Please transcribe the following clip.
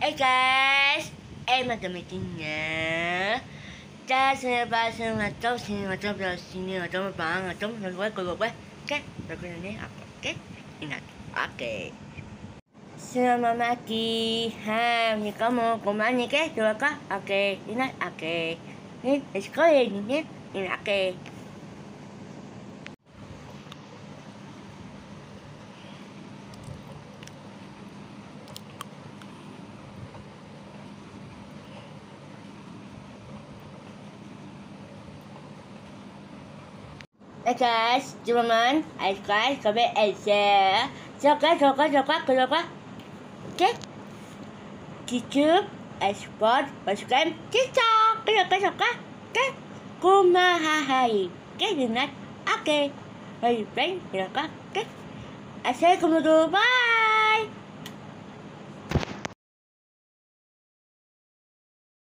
Hey guys, em là tụi mày tin nhé. Cha sẽ ba sẽ là cháu xin là cháu giờ xin là cháu bạn là cháu mình quay cười quay. Ok, rồi cái này ok, ini ok. Selamat pagi. Ha, ni kamu kemana ni ke? Dua kah? Okey, ini okey. Ni sekolah ni ini okey. Hey guys, teman-teman, guys, kami share. Suka. Okay? YouTube, Sport, subscribe, TikTok. Suka. Okay? Kumahai. Okay, ingat. Okay. Bye, friend. Okay? Assalamualaikum. Bye.